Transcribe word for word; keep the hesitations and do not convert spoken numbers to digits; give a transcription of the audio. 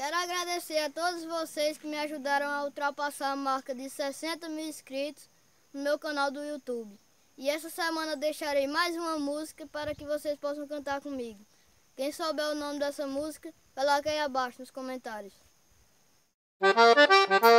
Quero agradecer a todos vocês que me ajudaram a ultrapassar a marca de sessenta mil inscritos no meu canal do YouTube. E essa semana deixarei mais uma música para que vocês possam cantar comigo. Quem souber o nome dessa música, coloque aí abaixo nos comentários.